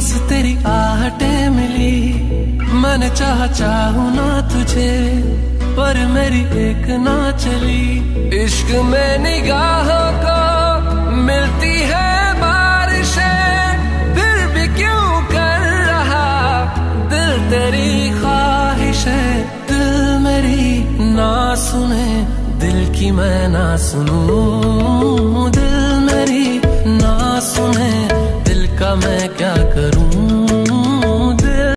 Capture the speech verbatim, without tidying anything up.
बस तेरी आहटें मिली। मैंने चाहा चाहूं ना तुझे, पर मेरी एक ना चली। इश्क में निगाहों को मिलती है बारिशें, फिर भी क्यों कर रहा दिल तेरी ख्वाहिश है। दिल मेरी ना सुने, दिल की मैं ना सुनूं। दिल मेरी ना सुने, दिल का मैं क्या करूं।